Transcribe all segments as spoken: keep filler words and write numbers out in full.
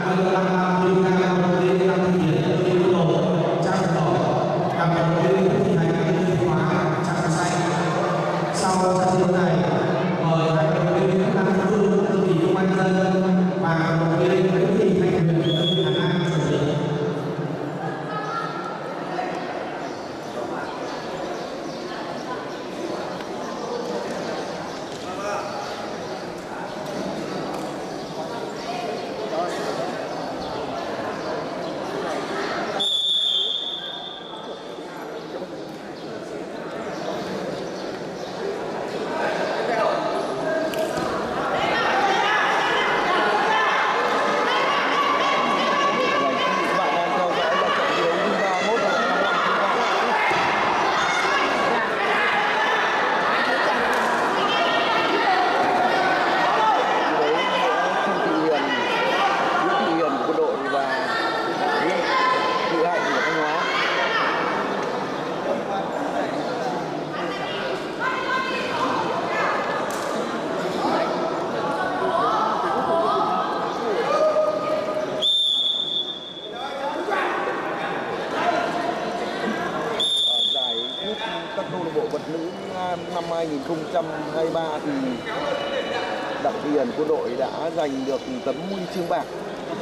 năm hai nghìn không trăm hai mươi ba thì Đặng Thị Hiền Quân đội đã giành được tấm huy chương bạc.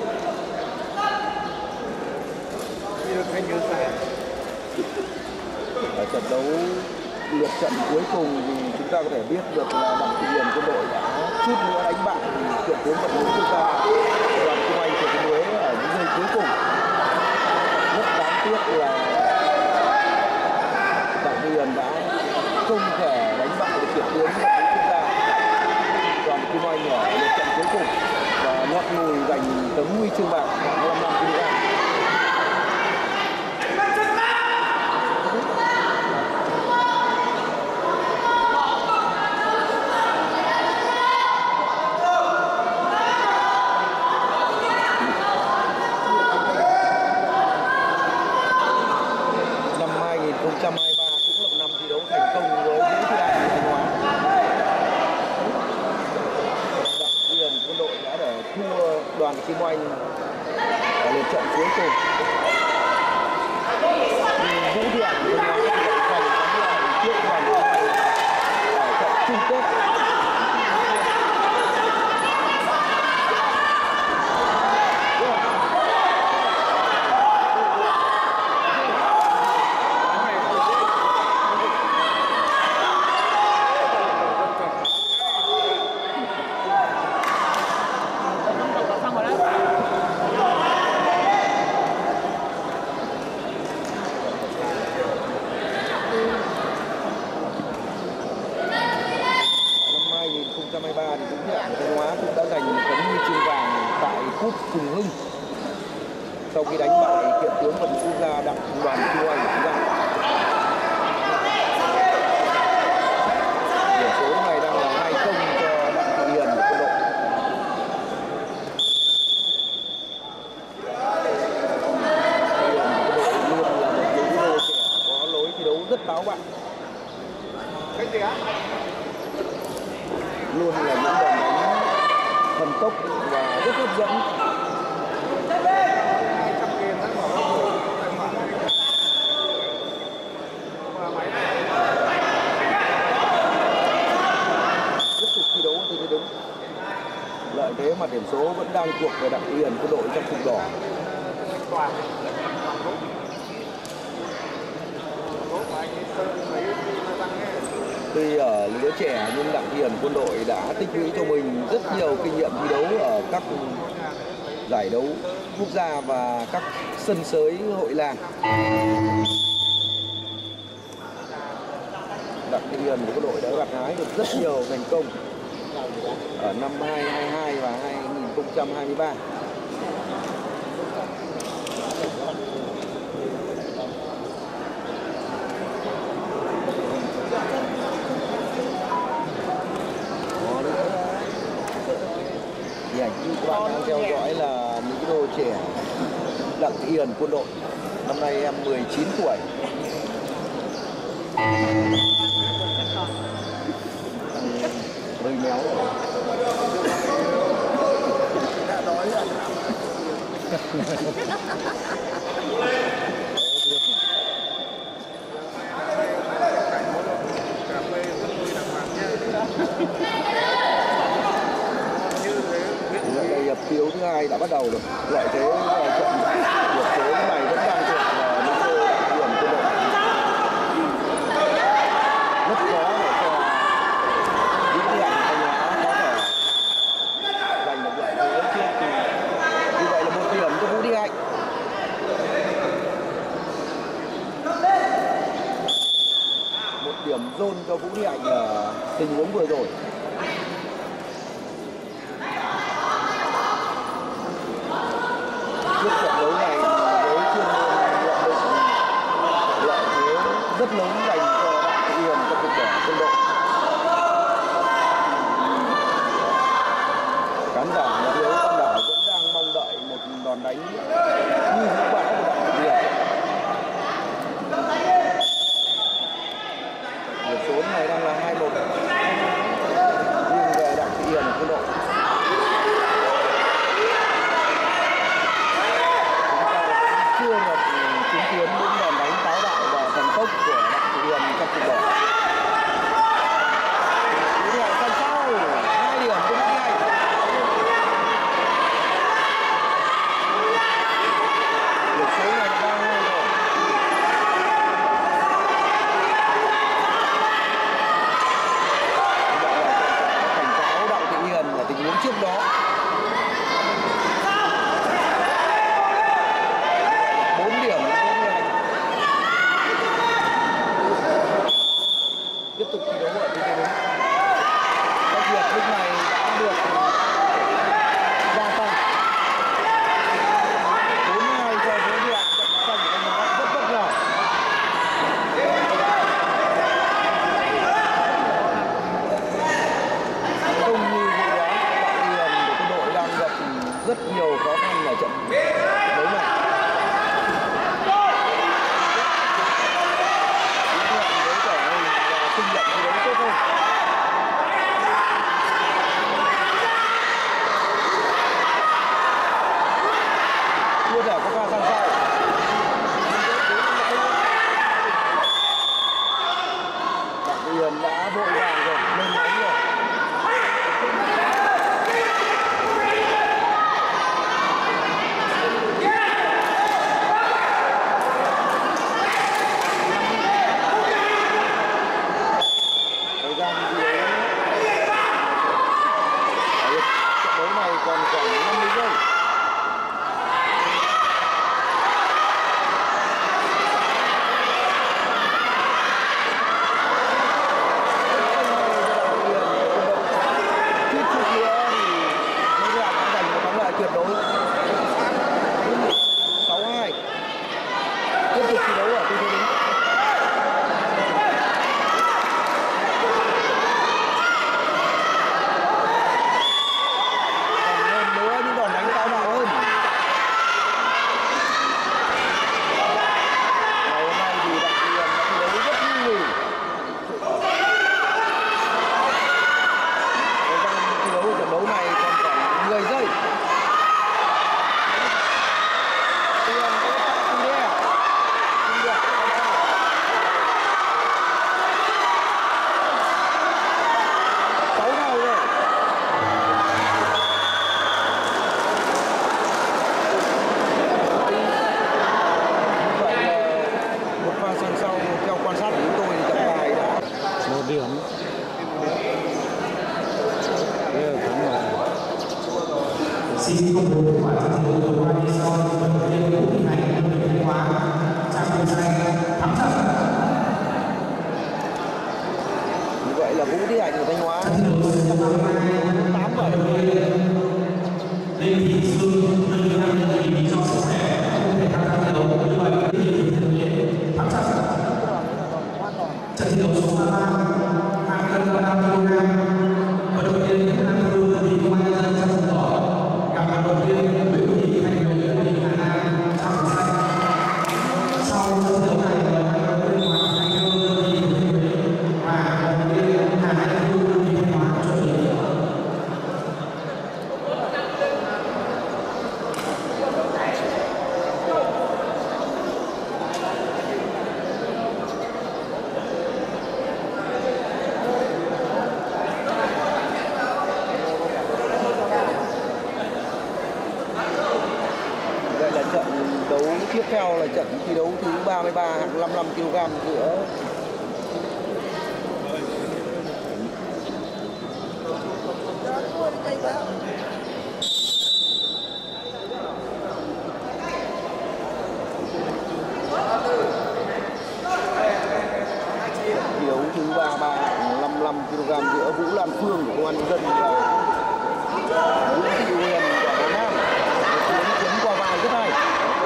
Ở trận đấu lượt trận cuối cùng thì chúng ta có thể biết được là Đặng Thị Hiền Quân đội đã chút nữa đánh bại tuyển tướng vận động quốc gia Đoàn Kim Anh của Huế ở những giây cuối cùng. Rất đáng tiếc là Đặng Thị Hiền đã không thể đánh bại được tuyển tướng vận động quốc gia Đoàn Kim Anh ở lượt trận cuối cùng và ngậm ngùi giành tấm huy chương bạc khoảng năm mươi lăm ki lô gam. Năm hai nghìn không trăm hai mươi ba cũng là một năm thi đấu thành công với Vũ Thị Hạnh của Thanh Hóa. Đặng Thị Hiền Quân đội đã để thua Đoàn Kim Anh ở lượt trận cuối cùng. Vũ Thị Hạnh của Thanh Hóa thì lại giành thắng lợi trước Đoàn Kim Anh ở trận chung kết. Năm hai nghìn không trăm hai mươi ba thì Vũ Thị Hạnh của Thanh Hóa cũng đã giành một tấm huy chương vàng tại cúp Phùng Hưng sau khi đánh bại kiện tướng vận động quốc gia Đặng Đoàn Kim Anh của chúng ta. Điểm số này đang là hai không cho Đặng Thị Hiền của Quân đội. Hiền của Quân đội luôn là một những đô trẻ có lối thi đấu rất táo bạo. Luôn là những đòn đánh thần tốc và rất hấp dẫn. Tiếp tục thi đấu thì đúng. Lợi thế mà điểm số vẫn đang thuộc về Đặng Thị Hiền Quân đội trong cục đỏ. Tuy ở lứa trẻ nhưng Đặng Thị Hiền Quân đội đã tích lũy cho mình rất nhiều kinh nghiệm thi đấu ở các giải đấu quốc gia và các sân sới hội làng. Đặng Thị Hiền của Quân đội đã gặt hái được rất nhiều thành công ở năm hai nghìn không trăm hai mươi hai và hai nghìn không trăm hai mươi ba. Thì ảnh như các bạn đang theo dõi là những đô trẻ Đặng Thị Hiền Quân đội. Năm nay em mười chín tuổi. Hơi méo rồi. Hiệp thiếu thứ hai đã bắt đầu rồi. Lợi thế là trận điểm số này vẫn đang thuộc là những cơ điểm của đội. Rất khó để cho những cái ảnh Thanh Hóa có thể giành được lợi thế trước. Thì như vậy là một điểm cho Vũ Đi Hạnh. Một điểm zone cho Vũ Đi Hạnh ở tình huống vừa rồi. Trước trận đấu này với chuyên môn nhận định lợi thế rất lớn dành cho Đặng Thị Hiền trong cuộc đỏ quân đội. Khán giả nhà thiếu Tam Đảo vẫn đang mong đợi một đòn đánh như vũ bão của Đặng Thị Hiền. Điểm số này đang là hai một nghiêng về Đặng Thị Hiền quân đội. Chưa được chứng kiến những đòn đánh táo bạo và thần tốc của Đặng Thị Hiền trong cuộc đỏ. Vũ Đi Hạnh sang sau hai điểm cho Vũ Đi Hạnh. Điểm số này là ba hai rồi. Cảnh cáo Đặng Thị Hiền ở tình huống trước đó. Tiếp tục thi đấu ở thế đúng. Các việc lúc này đã được gia tăng. bốn hai cho Vũ Đi Hạnh, trận xanh của Thanh Hóa rất bất ngờ. Không như dự đoán, Đặng Thị Hiền của quân đội đang gặp rất nhiều khó khăn ở trận đấu này. Kinh nghiệm thi đấu tốt hơn. Chưa thể có pha sang sau. Đặng Thị Hiền đã vội vàng rồi, lên đánh rồi. Còn khoảng năm mươi giây. Chút chút nữa thì Vũ Đi Hạnh đã giành một thắng lợi tuyệt đối. sáu hai. Tiếp tục thi đấu ở tư thế đứng. Xin công bố kết quả trận thi đấu vừa qua như sau. Vận động viên Vũ Thị Hạnh, đội tuyển Thanh Hóa, trang quân danh thắng trận. Như vậy là Vũ Thị Hạnh của Thanh Hóa tám bảy. Lê Thị Sương, đơn vị nam đơn vị lý do sức khỏe không thể tham gia thi đấu. Như vậy Lê Thị Sương thắng trận. Trận thi đấu số ba hạng cân ba mươi lăm ki lô gam. Vận động viên Nguyễn Anh Thư, đơn vị công an nhân dân trong vùng đỏ gặp vận động viên Nguyễn Thị Hạnh, đội tuyển Hà Nam trong vùng xanh. Sau trận đấu này là vận động viên Hoàng Anh Thư, đơn vị Thừa Thiên Huế và vận động viên Hà Anh Thư, đơn vị Thanh Hóa chuẩn bị. trận đấu tiếp theo là trận thi đấu thứ ba mươi ba hạng năm mươi lăm ki lô gam giữa thi đấu thứ ba mươi ba hạng năm mươi lăm ki lô gam giữa Vũ Lan Phương của Công an Nhân dân và Nguyễn Thị Huyền của Hà Nam. Một cú chấn qua vai rất hay.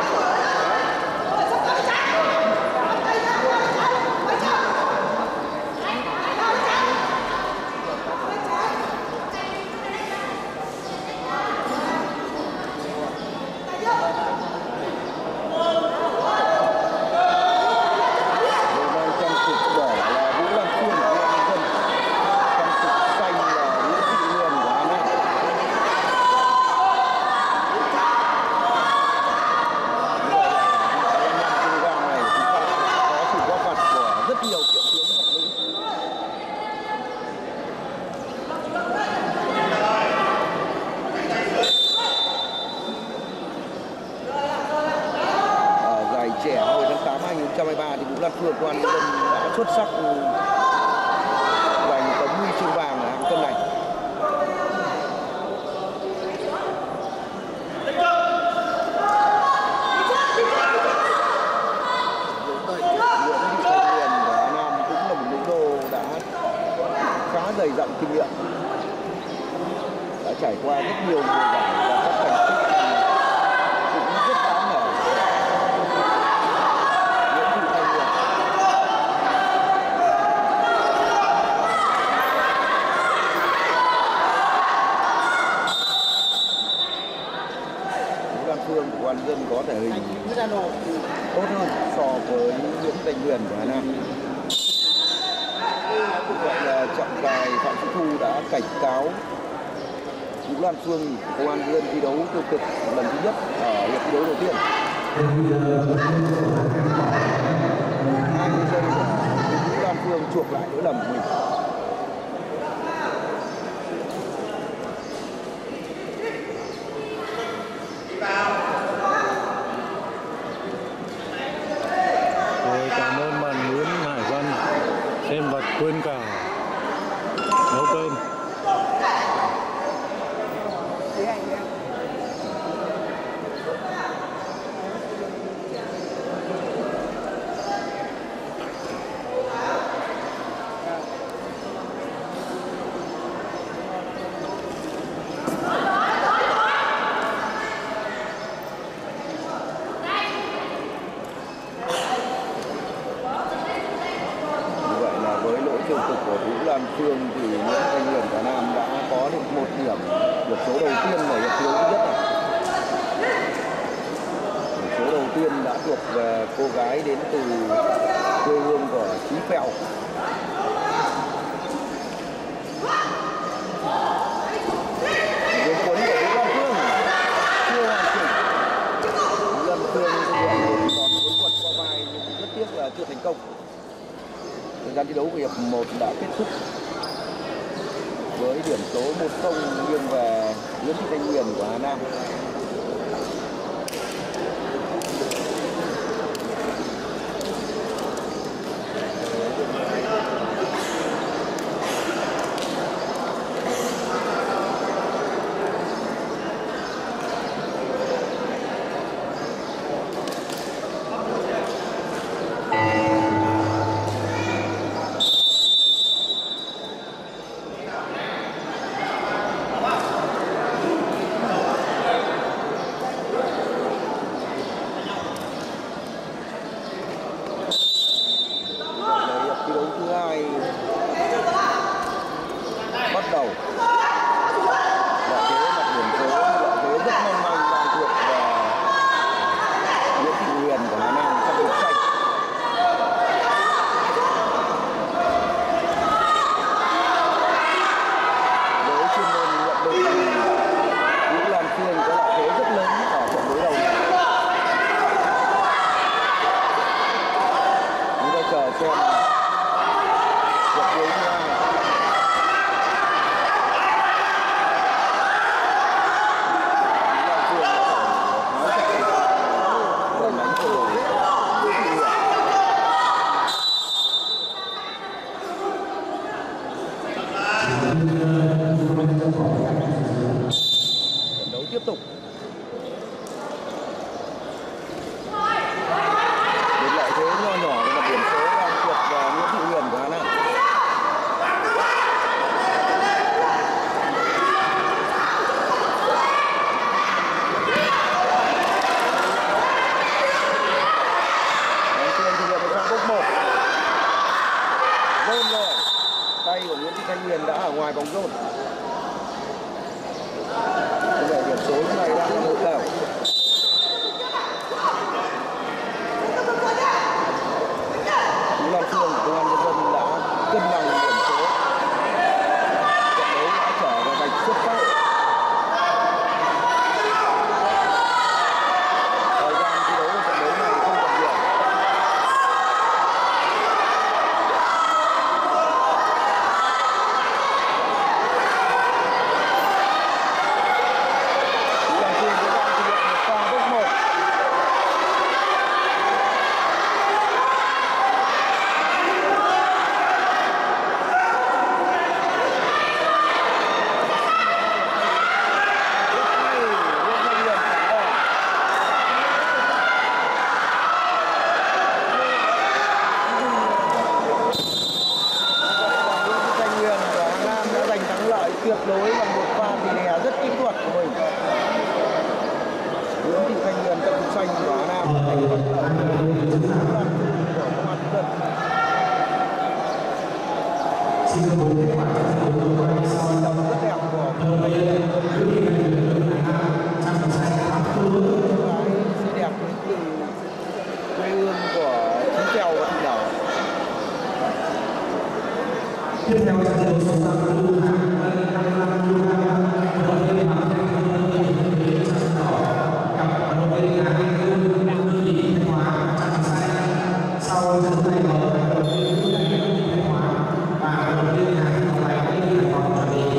Trẻ mười tháng tám năm hai nghìn không trăm hai mươi ba thì Vũ Lan Phương Công an Nhân dân đã xuất sắc giành tấm huy chương vàng ở hạng cân này. Nguyễn Thị Thanh Huyền của Hà Nam cũng là một nữ đô đã khá dày dặn kinh nghiệm, đã trải qua rất nhiều mùa giải và các thành tích cũng rất đáng nể. Phương của Công an Nhân dân có thể hình tốt hơn so với Nguyễn Thanh Huyền của Hà Nam. Vậy là trọng tài Phạm Sĩ Thu đã cảnh cáo Vũ Lan Phương của Công an Nhân dân thi đấu tiêu cực lần thứ nhất ở hiệp thi đấu đầu tiên. Hai người dân Vũ Lan Phương chuộc lại lỗi lầm của mình. Xem vật quên cả nấu cơm. Tiêu cực của Vũ Lan Phương thì Nguyễn Thanh Huyền của Hà Nam đã có được một điểm, điểm số đầu tiên ở hiệp thi đấu thứ nhất này. Điểm số đầu tiên đã thuộc về cô gái đến từ quê hương của Chí Phèo. Đường cuốn của Vũ Lan Phương chưa hoàn chỉnh. Vũ Lan Phương thực hiện một đòn cuốn quật qua vai nhưng rất tiếc là chưa thành công. Thời gian thi đấu của hiệp một đã kết thúc với điểm số một không nghiêng về Nguyễn Thị Thanh Huyền của Hà Nam. Nguyễn Thị Thanh Huyền trong vùng xanh và Hà Nam thành phần của công an nhân dân. Xin công bố kết quả trận thi đấu vừa qua như sau. Rất đẹp của Đầu tiên, Nguyễn Thị Thanh Huyền đội Hà Nam trong vùng xanh thắng thua. cái xinh đẹp từ quê hương của Chí Trèo và Thị Đảo. Tiếp theo trận thi đấu số năm mươi tư hạng năm mươi lăm ki lô gam, đội viên Hoàng Thanh Hương đơn vị Huế trong đỏ gặp đội viên Hà Anh Hương đơn vị Thanh Hóa trong xanh. Sau trận tay mở đội viên Vũ Đại đơn vị Thanh Hóa và đội viên Hà Anh Ngọc Lành đơn vị Hải Phòng chuẩn bị.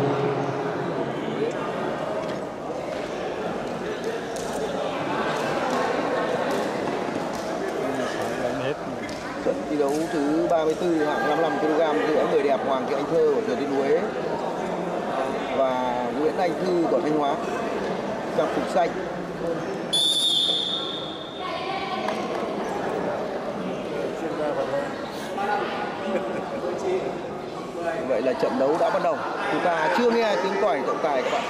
Trận thi đấu thứ ba mươi tư hạng năm mươi lăm ki lô gam giữa người đẹp Hoàng Thị Anh Thơ của Thừa Thiên Huế và Nguyễn Anh Thư của Thanh Hóa trong phục xanh. Vậy là trận đấu đã bắt đầu. Chúng ta chưa nghe tiếng còi trọng tài các bạn.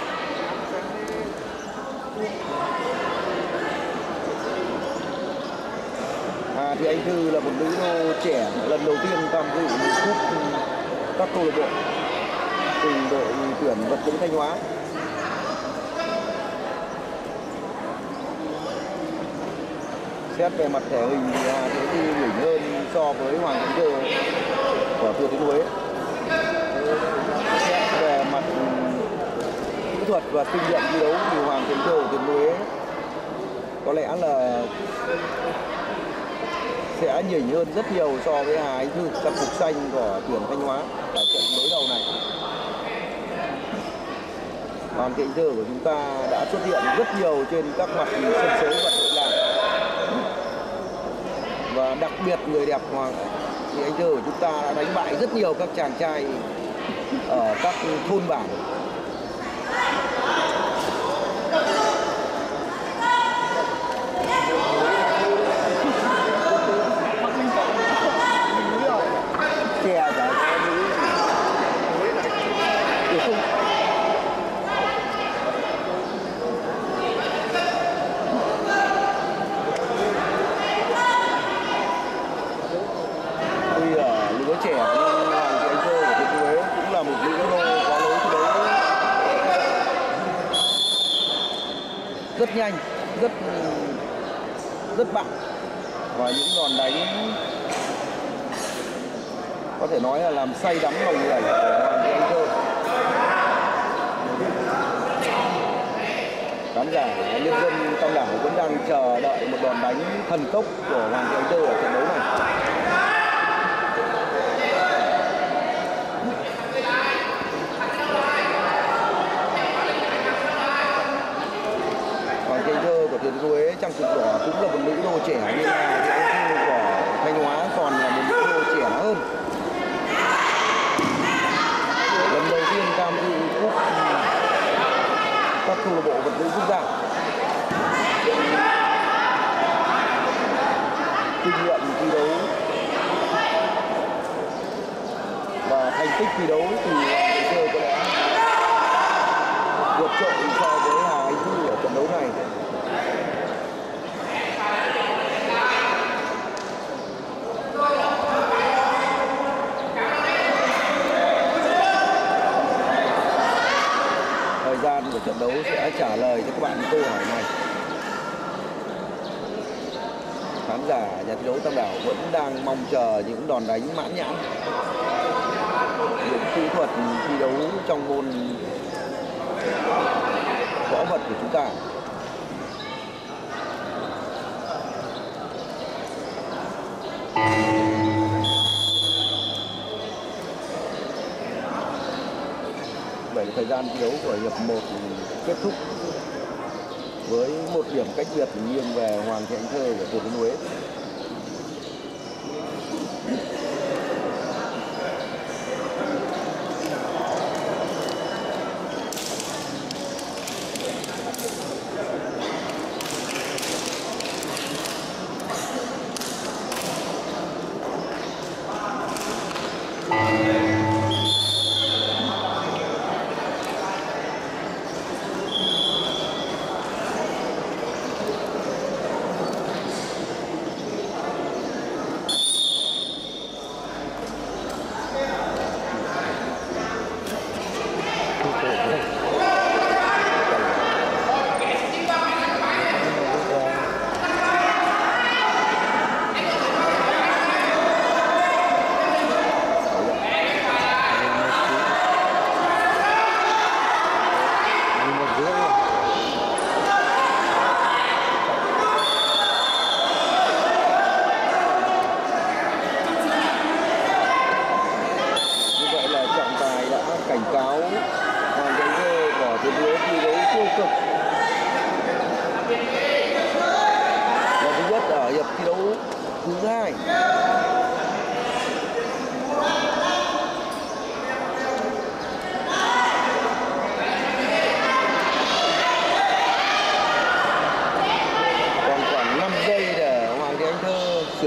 À, thì anh Thư là một nữ đô trẻ lần đầu tiên tham dự cúp các câu lạc bộ cùng đội tuyển vật lý Thanh Hóa. Xét về mặt thể hình thì Hà Thế Thư nhỉnh hơn so với Hoàng Thị Thơ của Thừa Thiên Huế. Xét về mặt kỹ thuật và kinh nghiệm thi đấu thì Hoàng Thị Thơ của Thừa Thiên Huế có lẽ là sẽ nhỉnh hơn rất nhiều so với Hà Anh Thư trong phục xanh của tuyển Thanh Hóa ở trận đối đầu này. Hoàng Thị Anh Thơ của chúng ta đã xuất hiện rất nhiều trên các mặt sân số vận động làng, và đặc biệt người đẹp Hoàng Thị Anh Thơ của chúng ta đã đánh bại rất nhiều các chàng trai ở các thôn bản. Chè cả tuy ở lứa trẻ nhưng Hoàng Thị Anh Thơ của Thừa Thiên Huế cũng là một nữ đô có lối thi đấu rất nhanh, rất rất mạnh, và những đòn đánh có thể nói là làm say đắm lòng người của Hoàng Thị Anh Thơ. Khán giả nhân dân Tam Đảo vẫn đang chờ đợi một đòn đánh thần tốc của Hoàng Thị Anh Thơ ở trận đấu này. Hoàng Thị Anh Thơ của Thừa Thiên Huế trang phục đỏ cũng là một nữ đô trẻ, nhưng mà Thị Anh Thư của Thanh Hóa còn là một nữ đô trẻ hơn. Lần đầu tiên tham dự cúp các câu lạc bộ vật lý quốc gia. Kinh nghiệm thi đấu và thành tích thi đấu thì Hoàng Thị Thơ có lẽ vượt trội so với Hà Anh Thư ở trận đấu này. Thời gian của trận đấu sẽ trả lời cho các bạn câu hỏi này. Khán giả nhà thi đấu Tam Đảo vẫn đang mong chờ những đòn đánh mãn nhãn, những kỹ thuật thi đấu trong môn võ vật của chúng ta. Vậy là thời gian thi đấu của hiệp một kết thúc với một điểm cách biệt nghiêng về Hoàng Thị Anh Thơ của Thừa Thiên Huế.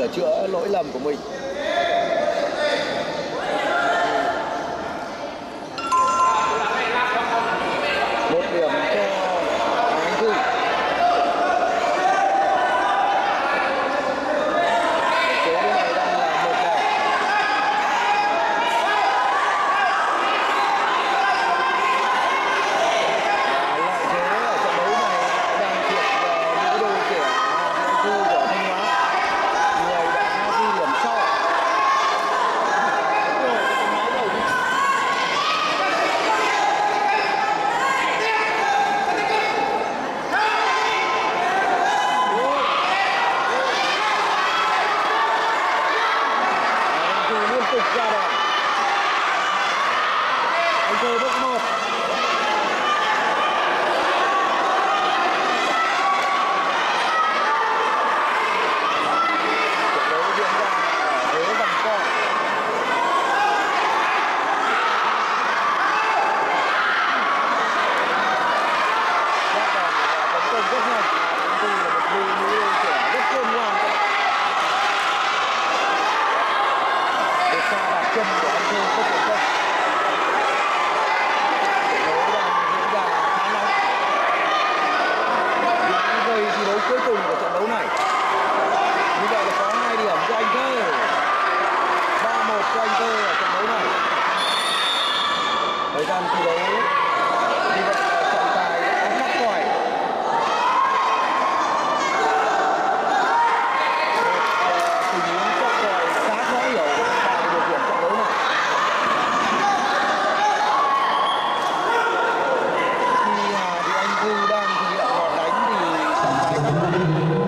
sửa chữa lỗi lầm của mình. Một điểm cho Anh Thư. Số này đang là một đều. Lợi thế ở trận đấu này đang thuộc về những đôi trẻ Anh Thư của Thanh Hóa, người đã ghi điểm sau. Anh Thư liên tục ra đòn. Anh Thư bước một. Trận đấu diễn ra ở thế vòng co. Giác đòn và tấn công rất nhanh. Anh Thư là một người nữ đôi trẻ rất khôn ngoan. Một pha đạp chân của anh Thư rất thành công. Trận đấu đang diễn ra khá nóng. Những giây thi đấu cuối cùng của trận đấu này. Như vậy là có hai điểm cho anh Thơ. ba một cho anh Thơ ở trận đấu này. Thời gian thi đấu như vậy là trọng tài đã ngắt còi. Một tình huống cắt còi khá khó hiểu tại điều kiện trận đấu này. Khi Hà Thị Anh Thư đang thực hiện lọt đánh thì trọng tài cắt còi.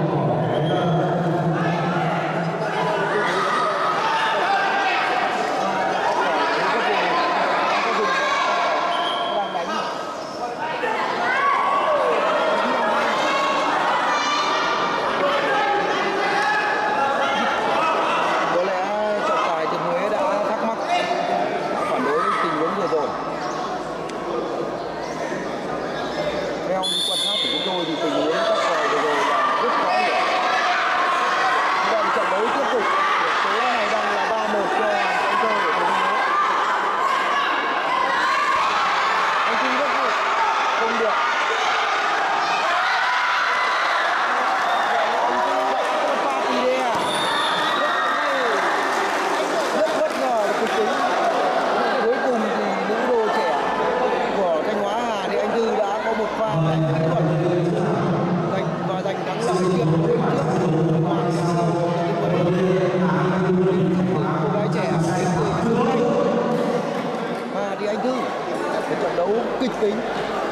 Có lẽ trọng tài từ Huế đã thắc mắc phản đối tình huống vừa rồi. Theo những quan sát của chúng tôi thì tình huống cắt còi vừa rồi là rất khó hiểu. Vậy trận đấu tiếp tục. Điểm số này đang là ba một cho anh Thơ của Thừa Thiên Huế. Anh Thư rất hay, không được. Anh Thư đã có một pha tỉ đề à. Rất hay. Rất bất ngờ kịch tính. Cuối cùng thì nữ đôi trẻ của Thanh Hóa Hà Thị Anh Thư đã có một pha đánh kỹ thuật giành và giành thắng lợi trước đối trước Hoàng Sa cô gái trẻ đến từ Hà Thị Anh Thư. Một trận đấu kịch tính.